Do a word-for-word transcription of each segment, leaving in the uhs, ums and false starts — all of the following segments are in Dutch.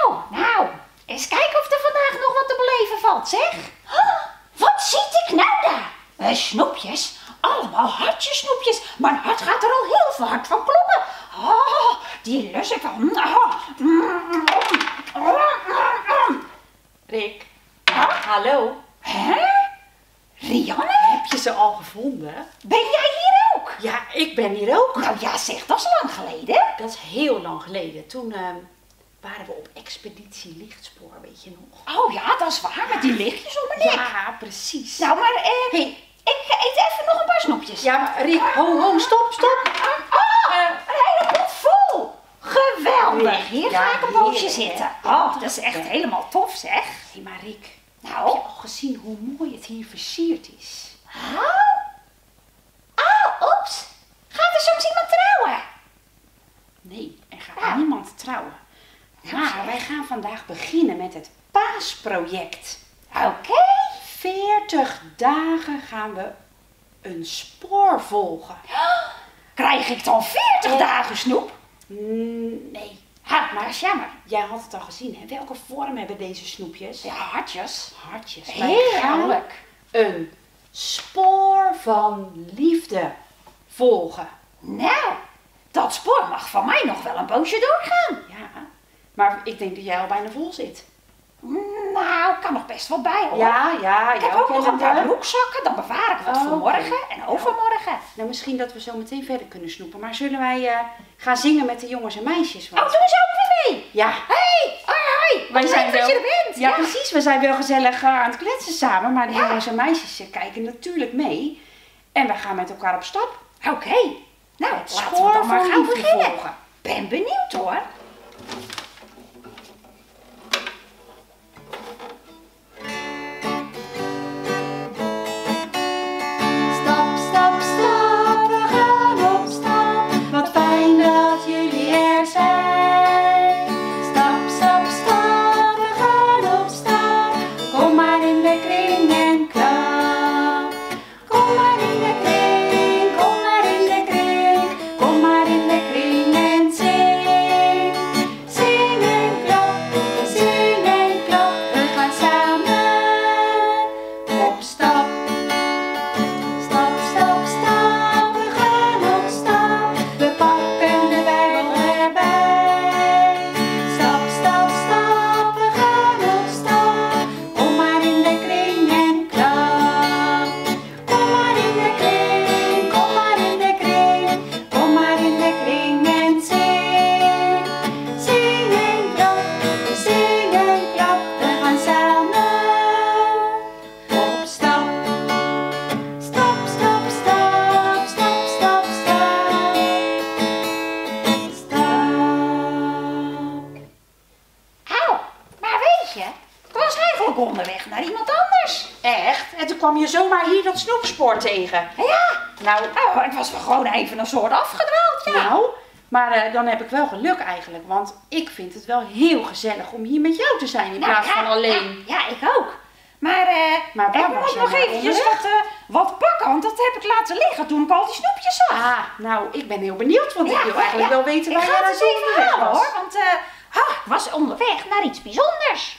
Oh, nou, eens kijken of er vandaag nog wat te beleven valt, zeg. Oh, wat ziet ik nou daar? Uh, snoepjes, allemaal hartjes snoepjes. Mijn hart gaat er al heel veel hard van kloppen. Oh, die lus ik wel. Rick, Huh? hallo. Hè? Rianne? Heb je ze al gevonden? Ben jij hier ook? Ja, ik ben hier ook. Nou ja, zeg, dat is lang geleden. Dat is heel lang geleden. Toen uh, waren we op expeditie Lichtspoor, weet je nog? Oh ja, dat is waar, met die lichtjes om mijn nek. Ja, precies. Nou, maar eh, Hey. ik eet even nog een paar snoepjes. Ja, maar Rick, ho, ho, stop, stop. Oh, een hele pot vol. Geweldig. Rick, Hier ja, ga ik een poosje heerlijk, zitten. hè? Oh, dat is echt helemaal tof, zeg. Hé, maar Rick, heb Nou, je al gezien hoe mooi het hier versierd is? oh. Oh, oeps. Gaat er soms iemand trouwen? Nee, er gaat Ja. niemand trouwen. Nou, Maar zeg. wij gaan vandaag beginnen met het paasproject. Oké. veertig dagen gaan we een spoor volgen. Krijg ik dan veertig Eh. dagen snoep? Mm, nee, Ha, maar dat is jammer. jij had het al gezien, hè? Welke vorm hebben deze snoepjes? Ja, hartjes. Hartjes. Wij gaan Heerlijk. een spoor van liefde volgen. Nou, dat spoor mag van mij nog wel een poosje doorgaan. Ja, maar ik denk dat jij al bijna vol zit. Nou, kan nog best wel bij hoor. Ja, ja, Ik heb ja. ook nog een paar broekzakken, dan bewaar ik wat Oh, voor oké. morgen en overmorgen. Nou, misschien dat we zo meteen verder kunnen snoepen. Maar zullen wij eh, gaan zingen met de jongens en meisjes? Oh, Want... doen ze ook weer mee? Ja, Hey, hoi, hoi. Wat leuk dat je er bent. Ja, precies. We zijn wel gezellig eh, aan het kletsen samen. Maar de Ja. jongens en meisjes eh, kijken natuurlijk mee. En we gaan met elkaar op stap. Oké, nou, Het laten we spoor dan maar van gaan liefde beginnen. volgen. Ben benieuwd hoor. Stap, stap, stap, we gaan op stap. Wat fijn dat jullie er zijn. Stap, stap, stap, we gaan op stap. Kom maar in de kring en klap. Kom maar in de kring, kom maar in de kring. Kom maar in de kring en zing. Zing en klap, zing en klap. We gaan samen op stap. Stap, stap, stap, we gaan op stap. We pakken de Bijbel erbij. Stap, stap, stap, we gaan op stap. Kom maar in de kring en klap. Kom maar in de kring, kom maar in de kring. Kom maar in de kring en zing. Zing en klap, zing en klap. We gaan samen op stap. Stap, stap, stap, stap, stap, stap. Stap. Au, maar weet je, ik was eigenlijk onderweg naar iemand anders. Echt? En toen kwam je zomaar hier dat snoepspoor tegen. Ja, Nou, nou, ik was wel gewoon even een soort afgedwaald, ja. nou, maar eh, dan heb ik wel geluk eigenlijk. Want ik vind het wel heel gezellig om hier met jou te zijn in Nou, plaats ja, van alleen. Ja, ja, ik ook. Maar, eh, Maar waar ik was moet je nog nou eventjes onderweg? wat, eh, wat pakken, want dat heb ik laten liggen toen ik al die snoepjes zag. Ah, nou, ik ben heel benieuwd, want ik wil eigenlijk ja. wel weten waar ik jij ga naar het eens zo even onderweg halen was. hoor, want eh, ha, ik was onderweg naar iets bijzonders.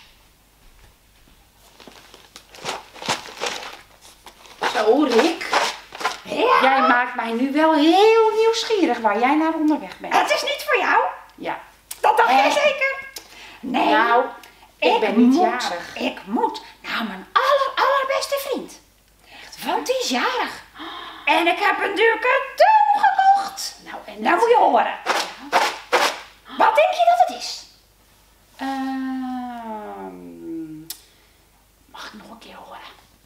Zo, Rick. Ja, Jij maakt mij nu wel heel nieuwsgierig waar jij naar onderweg bent. het is niet voor jou. Ja. Dat dacht jij Eh. zeker? Nee, Nou, ik ben niet moet, jarig. Ik moet naar mijn aller, allerbeste vriend. Echt, want die is jarig. En ik heb een duur cadeau gekocht. Nou, en Nou dat- moet je horen. Wat denk je dat het is? Ehm, mag ik nog een keer horen?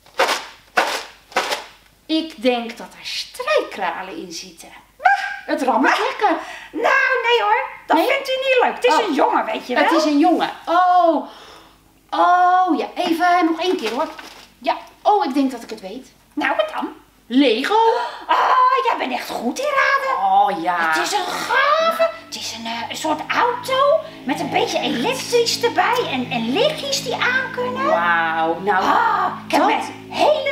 Ik denk dat er strijkkralen in zitten. Het rammelt lekker. Nou, nee hoor. Dat Nee? vindt u niet leuk. Het is Oh. een jongen, weet je wel. Het is een jongen. Oh. Oh, ja. Even nog één keer hoor. Ja. Oh, ik denk dat ik het weet. Nou, wat dan? Lego. Ah, jij bent echt goed in raden. Oh, ja. Het is een gave. Het is een, eh, een soort auto met een beetje elektrisch erbij en, en lichtjes die aan kunnen. Wauw. Nou, Ah, ik heb dat- met hele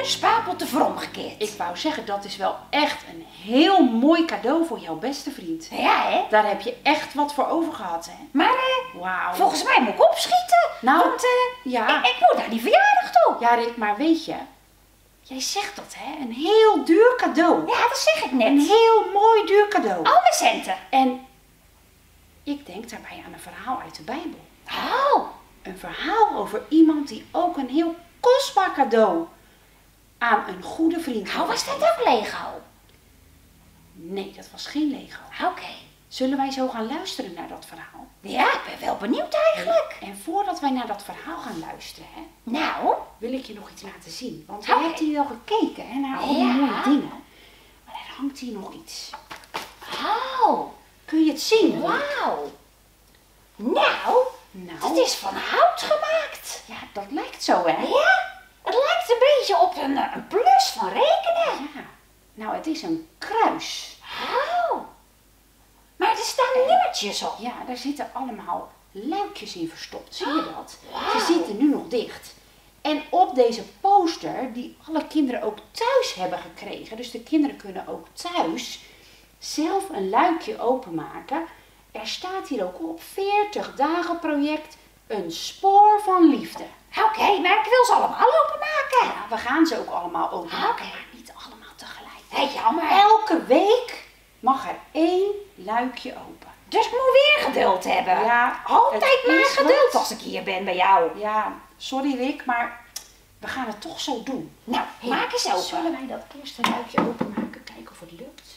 spapelt er voor omgekeerd. Ik wou zeggen, dat is wel echt een heel mooi cadeau voor jouw beste vriend. Ja, hè? Daar heb je echt wat voor over gehad, hè? Maar eh, Wauw. volgens mij moet ik opschieten. Nou, want eh, ja. ik, ik moet naar die verjaardag toe. Ja, Rick, maar weet je, jij zegt dat, hè? Een heel duur cadeau. Ja, dat zeg ik net. Een heel mooi duur cadeau. Al mijn centen. En ik denk daarbij aan een verhaal uit de Bijbel. Oh. Een verhaal over iemand die ook een heel kostbaar cadeau aan een goede vriend Nou, had was dat gegeven. ook Lego? Nee, dat was geen Lego. Oké. Zullen wij zo gaan luisteren naar dat verhaal? Ja, ik ben wel benieuwd eigenlijk. En voordat wij naar dat verhaal gaan luisteren, hè, Nou, wil ik je nog iets laten zien. Want Oké. je hebt hier wel gekeken, hè, naar al die Ja. mooie dingen. Maar er hangt hier nog iets. oh, Kun je het zien? Rick? wauw. Nou, Nou, het is van hout gemaakt. ja, dat lijkt zo, hè? Ja, het lijkt een beetje op een, eh, een plus van rekenen. Ja. Nou, het is een kruis. Oh, maar er staan nummertjes op. Ja, daar zitten allemaal luikjes in verstopt. Zie je dat? Wauw. Ze zitten nu nog dicht. En op deze poster, die alle kinderen ook thuis hebben gekregen, dus de kinderen kunnen ook thuis zelf een luikje openmaken. Er staat hier ook op veertig dagen project een spoor van liefde. Oké, maar ik wil ze allemaal openmaken. Ja, we gaan ze ook allemaal openmaken, Oké. maar niet allemaal tegelijk. Hé, jammer. Elke week mag er één luikje open. Dus ik moet weer geduld hebben. Ja, Altijd het maar is geduld wat. als ik hier ben bij jou. Ja, sorry Rick, maar we gaan het toch zo doen. Nou, Hey, maak eens open. Zullen wij dat eerste luikje openmaken? Kijken of het lukt.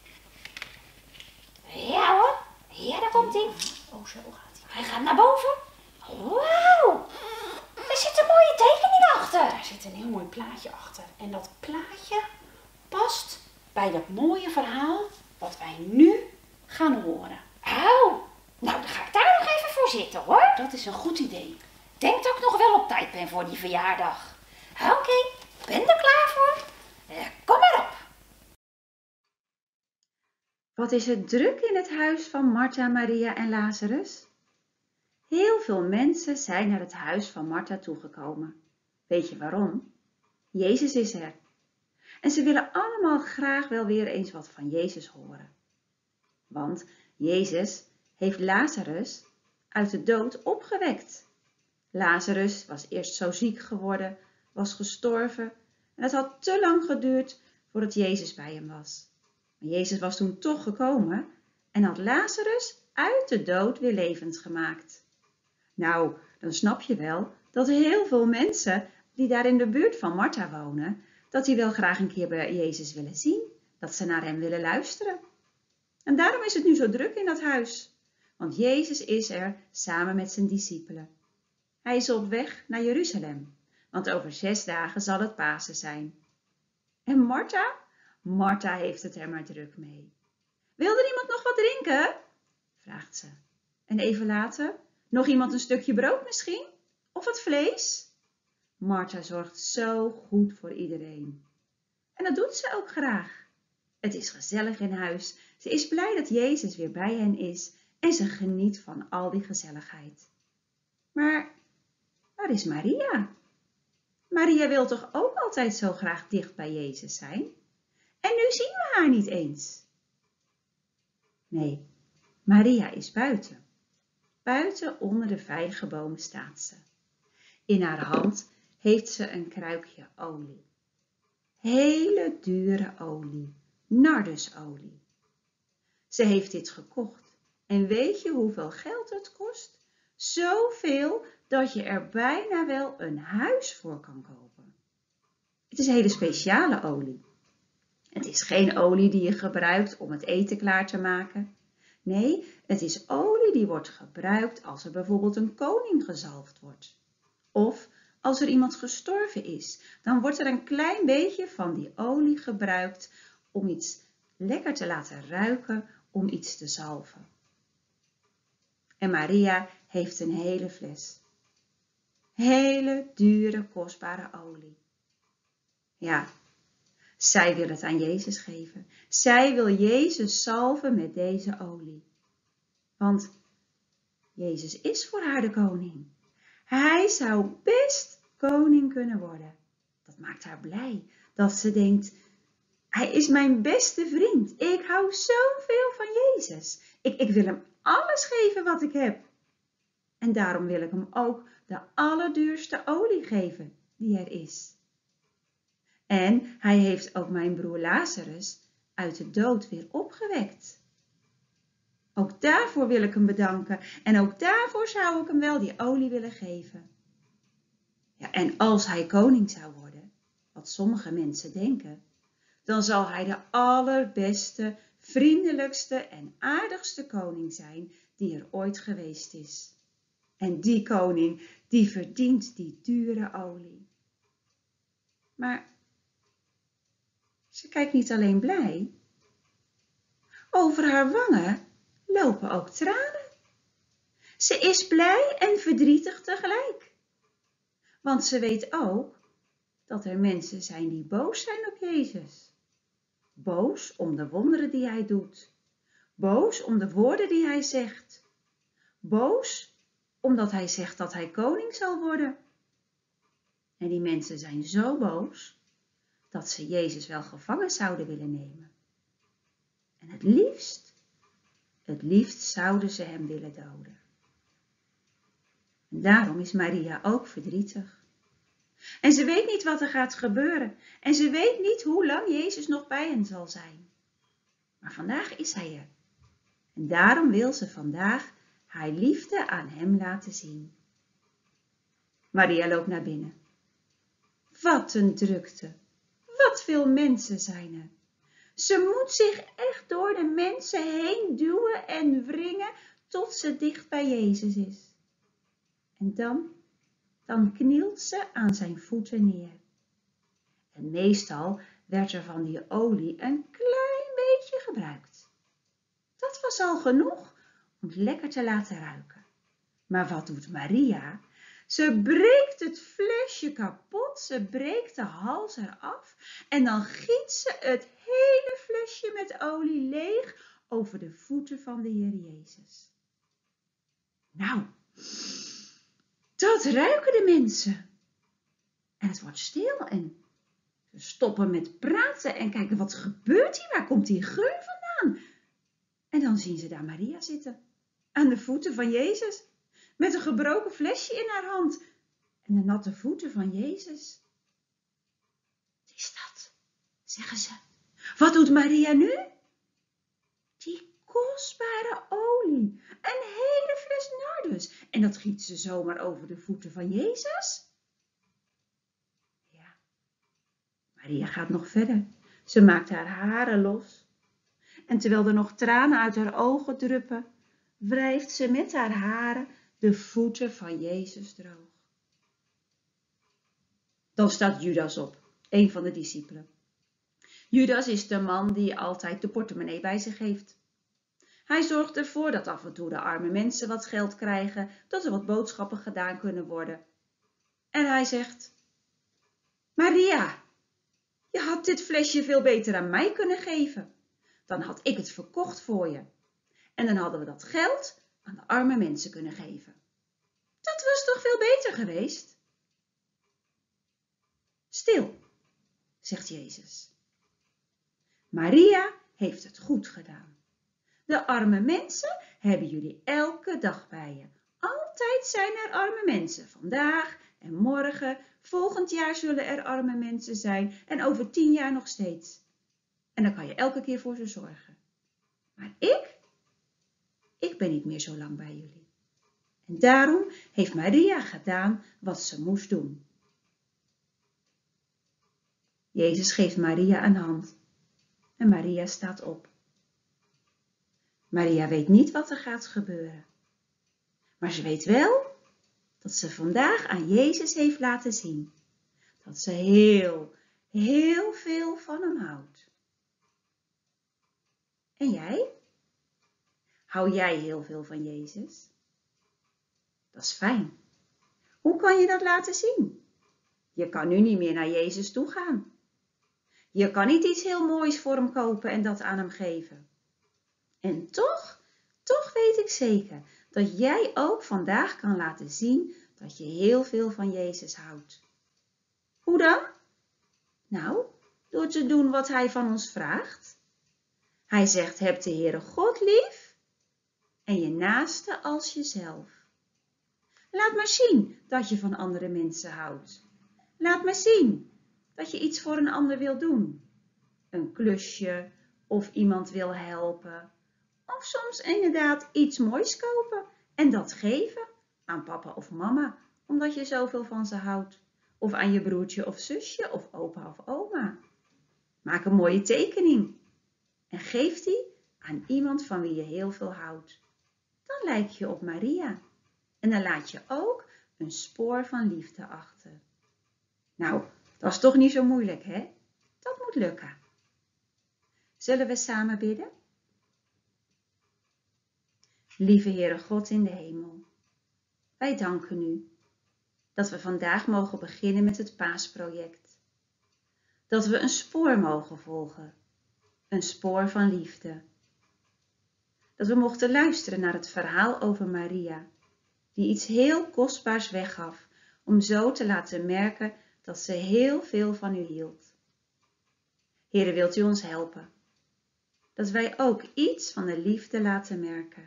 Ja hoor. Ja, daar komt hij. Oh, zo gaat hij. Hij gaat naar boven. Wauw. Er zit een mooie tekening achter. Daar zit een heel mooi plaatje achter. En dat plaatje past bij dat mooie verhaal wat wij nu gaan horen. Oh, nou dan ga ik daar nog even voor zitten hoor. Dat is een goed idee. Ik denk dat ik nog wel op tijd ben voor die verjaardag. Oké, ben er klaar voor? Eh, kom maar op. Wat is het druk in het huis van Martha, Maria en Lazarus? Heel veel mensen zijn naar het huis van Martha toegekomen. Weet je waarom? Jezus is er. En ze willen allemaal graag wel weer eens wat van Jezus horen. Want Jezus heeft Lazarus uit de dood opgewekt. Lazarus was eerst zo ziek geworden, was gestorven en het had te lang geduurd voordat Jezus bij hem was. Maar Jezus was toen toch gekomen en had Lazarus uit de dood weer levend gemaakt. Nou, dan snap je wel dat heel veel mensen die daar in de buurt van Martha wonen, dat die wel graag een keer bij Jezus willen zien, dat ze naar hem willen luisteren. En daarom is het nu zo druk in dat huis, want Jezus is er samen met zijn discipelen. Hij is op weg naar Jeruzalem, want over zes dagen zal het Pasen zijn. En Martha? Martha heeft het er maar druk mee. Wil er iemand nog wat drinken? Vraagt ze. En even later, nog iemand een stukje brood misschien? Of wat vlees? Martha zorgt zo goed voor iedereen. En dat doet ze ook graag. Het is gezellig in huis. Ze is blij dat Jezus weer bij hen is en ze geniet van al die gezelligheid. Maar waar is Maria? Maria wil toch ook altijd zo graag dicht bij Jezus zijn? En nu zien we haar niet eens. Nee, Maria is buiten. Buiten onder de vijgenboom staat ze. In haar hand heeft ze een kruikje olie. Hele dure olie, nardusolie. Ze heeft dit gekocht. En weet je hoeveel geld het kost? Zoveel dat je er bijna wel een huis voor kan kopen. Het is hele speciale olie. Het is geen olie die je gebruikt om het eten klaar te maken. Nee, het is olie die wordt gebruikt als er bijvoorbeeld een koning gezalfd wordt. Of als er iemand gestorven is, dan wordt er een klein beetje van die olie gebruikt om iets lekker te laten ruiken, om iets te zalven. En Maria heeft een hele fles. Hele dure, kostbare olie. Ja, zij wil het aan Jezus geven. Zij wil Jezus zalven met deze olie. Want Jezus is voor haar de koning. Hij zou best koning kunnen worden. Dat maakt haar blij. Dat ze denkt, hij is mijn beste vriend. Ik hou zoveel van Jezus. Ik, ik wil hem alles geven wat ik heb. En daarom wil ik hem ook de allerduurste olie geven die er is. En hij heeft ook mijn broer Lazarus uit de dood weer opgewekt. Ook daarvoor wil ik hem bedanken en ook daarvoor zou ik hem wel die olie willen geven. Ja, en als hij koning zou worden, wat sommige mensen denken, dan zal hij de allerbeste, vriendelijkste en aardigste koning zijn die er ooit geweest is. En die koning, die verdient die dure olie. Maar ze kijkt niet alleen blij. Over haar wangen lopen ook tranen. Ze is blij en verdrietig tegelijk. Want ze weet ook dat er mensen zijn die boos zijn op Jezus. Boos om de wonderen die hij doet. Boos om de woorden die hij zegt. Boos omdat hij zegt dat hij koning zal worden. En die mensen zijn zo boos dat ze Jezus wel gevangen zouden willen nemen. En het liefst, het liefst zouden ze hem willen doden. En daarom is Maria ook verdrietig. En ze weet niet wat er gaat gebeuren. En ze weet niet hoe lang Jezus nog bij hen zal zijn. Maar vandaag is hij er. En daarom wil ze vandaag haar liefde aan hem laten zien. Maria loopt naar binnen. Wat een drukte. Wat veel mensen zijn er. Ze moet zich echt door de mensen heen duwen en wringen tot ze dicht bij Jezus is. En dan, dan knielt ze aan zijn voeten neer. En meestal werd er van die olie een klein beetje gebruikt. Dat was al genoeg om het lekker te laten ruiken. Maar wat doet Maria? Ze breekt het flesje kapot, ze breekt de hals eraf en dan giet ze het hele flesje met olie leeg over de voeten van de Heer Jezus. Nou, dat ruiken de mensen. En het wordt stil en ze stoppen met praten en kijken wat gebeurt hier, waar komt die geur vandaan? En dan zien ze daar Maria zitten, aan de voeten van Jezus. Met een gebroken flesje in haar hand en de natte voeten van Jezus. Wat is dat? Zeggen ze. Wat doet Maria nu? Die kostbare olie, een hele fles nardus. En dat giet ze zomaar over de voeten van Jezus? Ja, Maria gaat nog verder. Ze maakt haar haren los. En terwijl er nog tranen uit haar ogen druppen, wrijft ze met haar haren de voeten van Jezus droog. Dan staat Judas op, een van de discipelen. Judas is de man die altijd de portemonnee bij zich heeft. Hij zorgt ervoor dat af en toe de arme mensen wat geld krijgen, dat er wat boodschappen gedaan kunnen worden. En hij zegt, Maria, je had dit flesje veel beter aan mij kunnen geven. Dan had ik het verkocht voor je. En dan hadden we dat geld aan de arme mensen kunnen geven. Dat was toch veel beter geweest? Stil, zegt Jezus. Maria heeft het goed gedaan. De arme mensen hebben jullie elke dag bij je. Altijd zijn er arme mensen. Vandaag en morgen, volgend jaar zullen er arme mensen zijn en over tien jaar nog steeds. En dan kan je elke keer voor ze zorgen. Maar ik, ik ben niet meer zo lang bij jullie. En daarom heeft Maria gedaan wat ze moest doen. Jezus geeft Maria een hand en Maria staat op. Maria weet niet wat er gaat gebeuren. Maar ze weet wel dat ze vandaag aan Jezus heeft laten zien dat ze heel, heel veel van hem houdt. En jij? Hou jij heel veel van Jezus? Dat is fijn. Hoe kan je dat laten zien? Je kan nu niet meer naar Jezus toe gaan. Je kan niet iets heel moois voor hem kopen en dat aan hem geven. En toch, toch weet ik zeker dat jij ook vandaag kan laten zien dat je heel veel van Jezus houdt. Hoe dan? Nou, door te doen wat hij van ons vraagt. Hij zegt, heb de Heere God lief en je naaste als jezelf. Laat maar zien dat je van andere mensen houdt. Laat maar zien dat je iets voor een ander wil doen. Een klusje of iemand wil helpen. Of soms inderdaad iets moois kopen en dat geven aan papa of mama, omdat je zoveel van ze houdt. Of aan je broertje of zusje of opa of oma. Maak een mooie tekening en geef die aan iemand van wie je heel veel houdt. Dan lijk je op Maria en dan laat je ook een spoor van liefde achter. Nou, dat is toch niet zo moeilijk, hè? Dat moet lukken. Zullen we samen bidden? Lieve Heere God in de hemel, wij danken u dat we vandaag mogen beginnen met het Paasproject. Dat we een spoor mogen volgen, een spoor van liefde. Dat we mochten luisteren naar het verhaal over Maria, die iets heel kostbaars weggaf om zo te laten merken dat ze heel veel van u hield. Heere, wilt u ons helpen, dat wij ook iets van de liefde laten merken.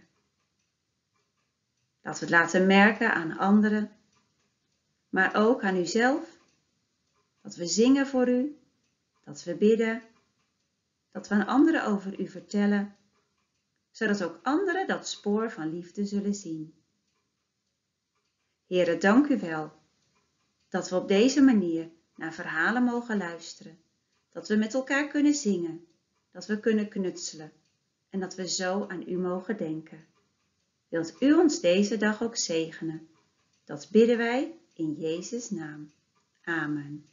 Dat we het laten merken aan anderen, maar ook aan uzelf. Dat we zingen voor u, dat we bidden, dat we aan anderen over u vertellen, zodat ook anderen dat spoor van liefde zullen zien. Heere, dank u wel dat we op deze manier naar verhalen mogen luisteren, dat we met elkaar kunnen zingen, dat we kunnen knutselen en dat we zo aan u mogen denken. Wilt u ons deze dag ook zegenen? Dat bidden wij in Jezus' naam. Amen.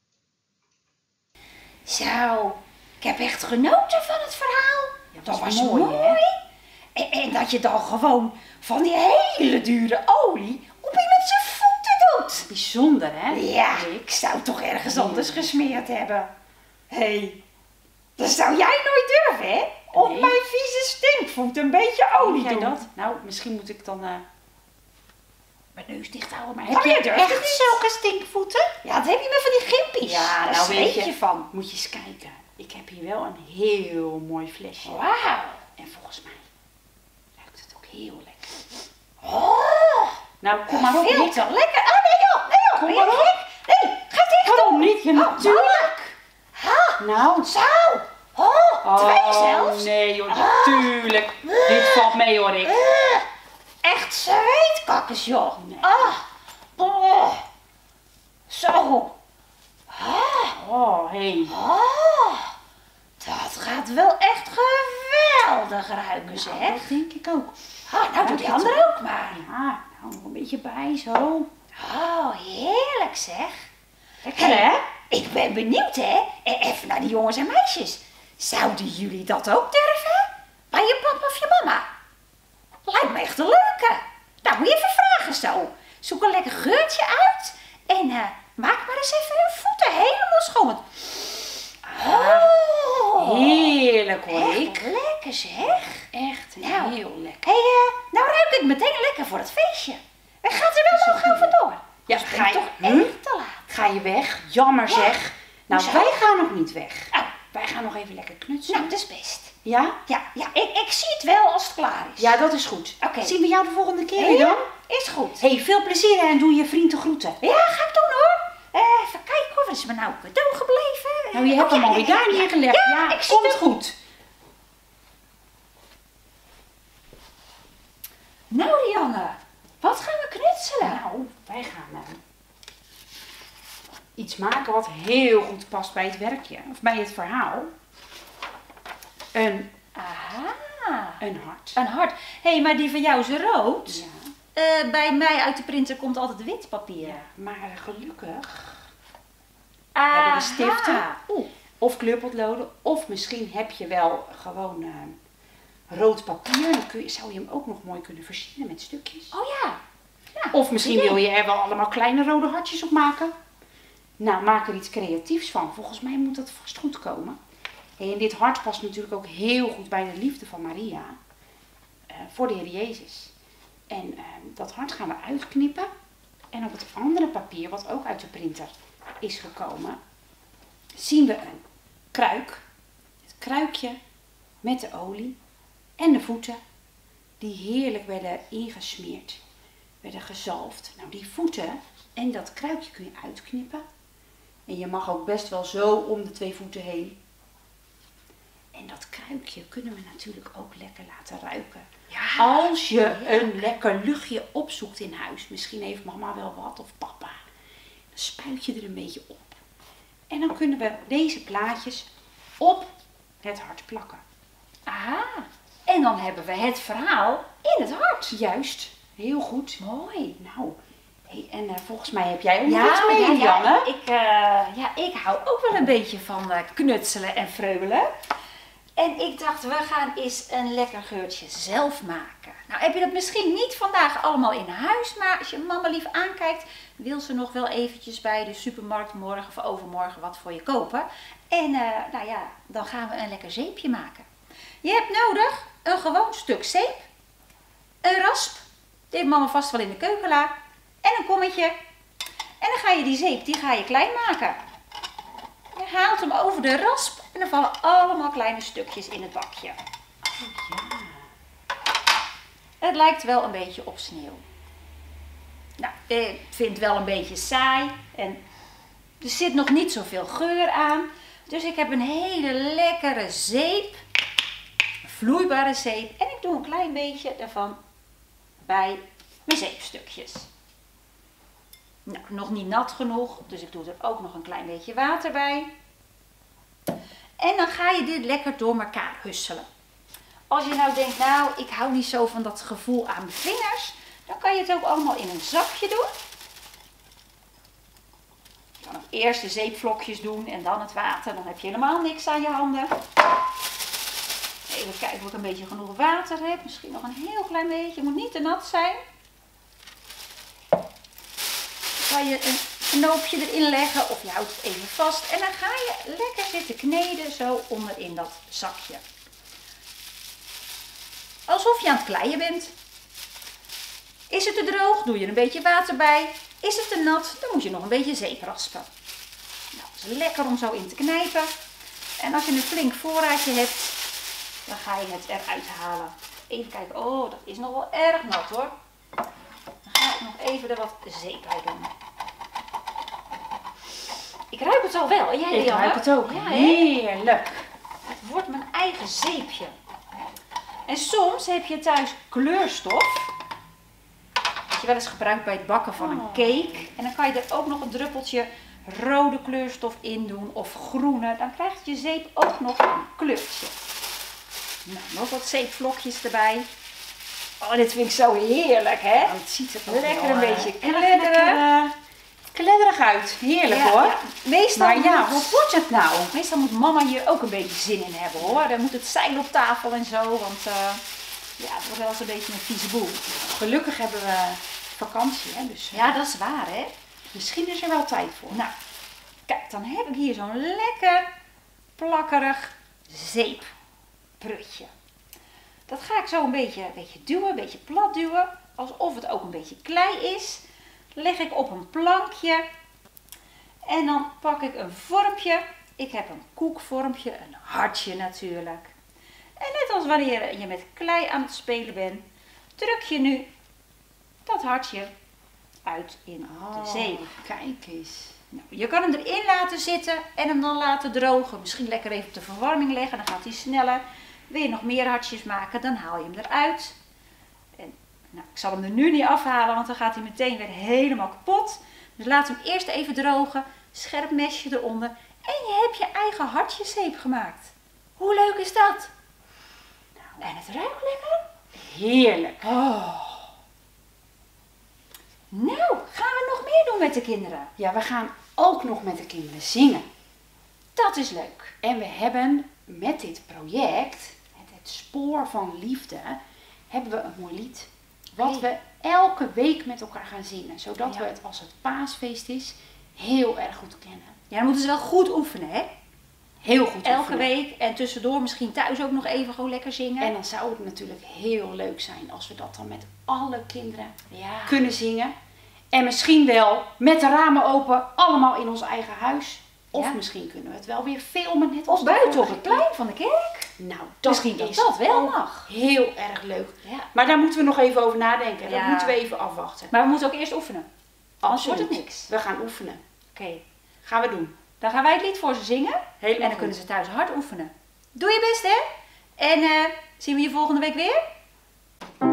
Zo, ik heb echt genoten van het verhaal. Ja, dat was mooi, mooi, hè? En, en dat je dan gewoon van die hele dure olie op iemand zijn voeten doet. Bijzonder, hè? Ja, Rick? ik zou toch ergens Ja. anders gesmeerd hebben. Hé, hey, dat zou jij nooit durven, hè? Op Nee. mijn vieze stinkvoet een beetje olie Doe jij doen. dat? Nou, misschien moet ik dan... Uh... Mijn neus dicht houden, maar Heb heb je je durft het echt niet? zulke stinkvoeten? Ja, dat heb je me van die gimpies. Ja, Daar nou zweet weet je, je van. moet je eens kijken. Ik heb hier wel een heel mooi flesje. Wauw. En volgens mij ruikt het ook heel lekker. Oh, Nou, kom maar op, veel Rick. te lekker. Oh, nee joh, nee joh. Kom Ben maar je op. gek? Nee, ga dicht Waarom doen. niet? Ja, Oh, natuurlijk. Ha, Nou. zo. Oh, twee Oh, zelfs. nee joh, natuurlijk. Dit valt mee hoor, Rick. Eh, echt zweetkakkers, joh. Nee. Ah, oh. Zo. Ah, Oh, hé. Hey. oh. Dat gaat wel echt geweldig ruiken, zeg. Dat denk ik ook. Ah, nou, doe die Ruikt het andere ook maar. Ja, nou nog een beetje bij zo. Oh, heerlijk zeg. Lekker hè? Ik ben benieuwd hè. E- Even naar die jongens en meisjes. Zouden jullie dat ook durven? Bij je papa of je mama? Lijkt me echt een leuke. Nou, moet je even vragen zo. Zoek een lekker geurtje uit. En eh, maak maar eens even hun voeten helemaal schoon. Oh, Heerlijk hoor, echt Rick. lekker zeg. Echt Nou. heel lekker. Hé, hey, eh, nou ruik ik meteen lekker voor het feestje. En gaat er wel zo gauw vandoor? Ja, Dus ga ben je- toch Hm? echt te laat. Ga je weg? Jammer Ja. zeg. Nou, Hoezo? wij gaan nog niet weg. Oh, Wij gaan nog even lekker knutselen. nou, dat is best. Ja? Ja, ja ik, ik zie het wel als het klaar is. Ja, dat is goed. Oké. Zien we jou de volgende keer Ja, weer dan? is goed. Hé, hey, veel plezier en doe je vriend de groeten. Ja, ga ik doen hoor. Eh, even kijken hoor, wat is me nou cadeau gebleven? Nou, je hebt Oh, hem ja, alweer ja, daar ja, neergelegd. Ja, Ja, ik zie komt het. goed. Nou, Rianne, wat gaan we knutselen? Nou, wij gaan eh, iets maken wat heel goed past bij het werkje. Of bij het verhaal. Een, Aha, een hart. een hart. Hé, hey, maar die van jou is rood. Ja. Eh, bij mij uit de printer komt altijd wit papier. Ja, maar gelukkig Aha. hebben we stiften. Of kleurpotloden. Of misschien heb je wel gewoon eh, rood papier. Dan kun je, zou je hem ook nog mooi kunnen versieren met stukjes. Oh ja. Ja, Of misschien idee. wil je er wel allemaal kleine rode hartjes op maken. Nou, maak er iets creatiefs van. Volgens mij moet dat vast goed komen. Hey, en dit hart past natuurlijk ook heel goed bij de liefde van Maria. eh, voor de Heer Jezus. En eh, dat hart gaan we uitknippen. En op het andere papier, wat ook uit de printer is gekomen, zien we een kruik. Het kruikje met de olie en de voeten die heerlijk werden ingesmeerd, werden gezalfd. Nou, die voeten en dat kruikje kun je uitknippen. En je mag ook best wel zo om de twee voeten heen. En dat kruikje kunnen we natuurlijk ook lekker laten ruiken. Ja, Als je ja. een lekker luchtje opzoekt in huis, misschien heeft mama wel wat of papa, dan spuit je er een beetje op. En dan kunnen we deze plaatjes op het hart plakken. Aha, en dan hebben we het verhaal in het hart. Juist, heel goed. Mooi. Nou, hey, en uh, volgens mij heb jij ook nog Ja, iets mee, ja, ja, Janne. ik, uh, ja, ik hou ook wel een beetje van uh, knutselen en freulen. En ik dacht, we gaan eens een lekker geurtje zelf maken. Nou, heb je dat misschien niet vandaag allemaal in huis, maar als je mama lief aankijkt, wil ze nog wel eventjes bij de supermarkt morgen of overmorgen wat voor je kopen. En uh, nou ja, dan gaan we een lekker zeepje maken. Je hebt nodig een gewoon stuk zeep, een rasp, die heeft mama vast wel in de keukenla, en een kommetje. En dan ga je die zeep, die ga je klein maken. Je haalt hem over de rasp en dan vallen allemaal kleine stukjes in het bakje. Oh, ja. Het lijkt wel een beetje op sneeuw. Nou, ik vind het wel een beetje saai en er zit nog niet zoveel geur aan. Dus ik heb een hele lekkere zeep, een vloeibare zeep. En ik doe een klein beetje daarvan bij mijn zeepstukjes. Nou, nog niet nat genoeg, dus ik doe er ook nog een klein beetje water bij. En dan ga je dit lekker door elkaar husselen. Als je nou denkt, nou, ik hou niet zo van dat gevoel aan mijn vingers, dan kan je het ook allemaal in een zakje doen. Je kan ook eerst de zeepvlokjes doen en dan het water, dan heb je helemaal niks aan je handen. Even kijken of ik een beetje genoeg water heb, misschien nog een heel klein beetje, het moet niet te nat zijn. Dan kan je een knoopje erin leggen of je houdt het even vast en dan ga je lekker zitten kneden zo onderin dat zakje. Alsof je aan het kleien bent. Is het te droog, doe je er een beetje water bij. Is het te nat, dan moet je nog een beetje zeep raspen. Nou, het is lekker om zo in te knijpen. En als je een flink voorraadje hebt, dan ga je het eruit halen. Even kijken, oh dat is nog wel erg nat hoor. Dan ga ik nog even er wat zeep bij doen. Ik ruik het al wel, en jij Ik Lianne? ruik het ook. Ja, hè? Heerlijk. Het wordt mijn eigen zeepje. En soms heb je thuis kleurstof. Dat je wel eens gebruikt bij het bakken van een cake. En dan kan je er ook nog een druppeltje rode kleurstof in doen of groene. Dan krijgt je zeep ook nog een kleurtje. Nou, nog wat zeepvlokjes erbij. Oh, dit vind ik zo heerlijk, hè? Nou, het ziet er ook Lekker wel, een eh, beetje erg kledderen. lekker, uh, kledderig uit. Heerlijk Ja, hoor. ja. Meestal, Maar ja, moet, hoe wordt het nou? meestal moet mama hier ook een beetje zin in hebben hoor. Dan moet het zeilen op tafel en zo. Want uh, ja, het wordt wel eens een beetje een vieze boel. Gelukkig hebben we vakantie, hè? Dus uh, Ja, dat is waar hè. misschien is er wel tijd voor. Nou, kijk, dan heb ik hier zo'n lekker plakkerig zeepprutje. Dat ga ik zo een beetje, een beetje duwen, een beetje plat duwen. Alsof het ook een beetje klei is. Leg ik op een plankje. En dan pak ik een vormpje. Ik heb een koekvormpje, een hartje natuurlijk. En net als wanneer je met klei aan het spelen bent, druk je nu dat hartje uit in de zeep. Kijk eens. Nou, je kan hem erin laten zitten en hem dan laten drogen. Misschien lekker even op de verwarming leggen, dan gaat hij sneller. Wil je nog meer hartjes maken, dan haal je hem eruit. En, nou, ik zal hem er nu niet afhalen, want dan gaat hij meteen weer helemaal kapot. Dus laat hem eerst even drogen. Scherp mesje eronder. En je hebt je eigen hartjezeep gemaakt. Hoe leuk is dat? Nou, en het ruikt lekker. Heerlijk. Oh. Nou, gaan we nog meer doen met de kinderen? Ja, we gaan ook nog met de kinderen zingen. Dat is leuk. En we hebben met dit project, het, het spoor van liefde, hebben we een mooi lied. Wat we elke week met elkaar gaan zingen. Zodat Ja. we het als het paasfeest is heel erg goed kennen. Ja, dan moeten ze wel goed oefenen, hè? Heel goed Elke oefenen. week en tussendoor misschien thuis ook nog even gewoon lekker zingen. En dan zou het natuurlijk heel leuk zijn als we dat dan met alle kinderen ja. kunnen zingen. En misschien wel met de ramen open, allemaal in ons eigen huis. Of Ja. misschien kunnen we het wel weer filmen. Net Of als de buiten op vorige het keer. plein van de kerk. Nou, dat Misschien dat is dat wel ook mag. heel erg leuk. Ja. Maar daar moeten we nog even over nadenken. Dat Ja. moeten we even afwachten. Maar we moeten ook eerst oefenen. Anders Absoluut. wordt het niks. We gaan oefenen. Oké, Gaan we doen. dan gaan wij het lied voor ze zingen. Helemaal En dan goed. kunnen ze thuis hard oefenen. Doe je best, hè? En eh, zien we je volgende week weer?